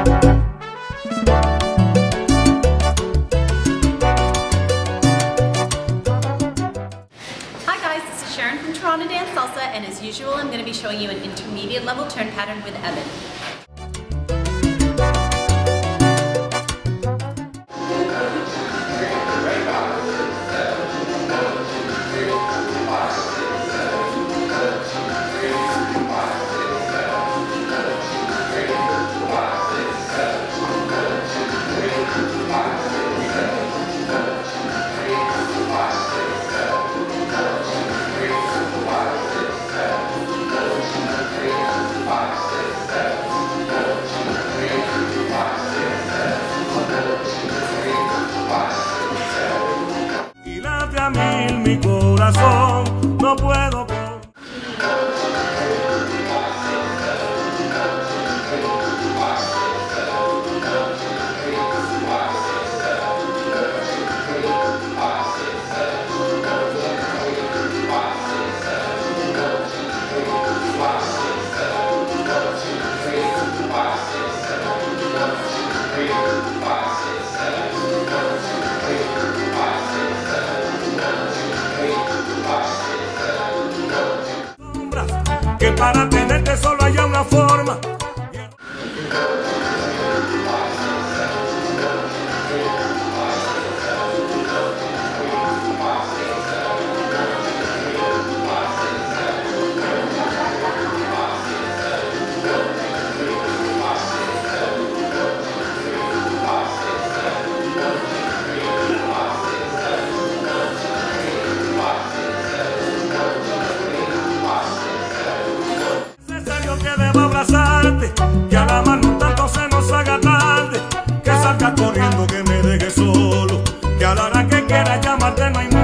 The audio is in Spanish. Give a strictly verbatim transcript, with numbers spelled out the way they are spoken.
Salsa, and as usual, I'm going to be showing you an intermediate level turn pattern with Evan. A mil mi corazón, no puedo con... que para tenerte solo haya una forma. Y a la mano tanto se nos haga tarde, que salga corriendo, que me deje solo, que a la hora que quiera llamarte no hay más.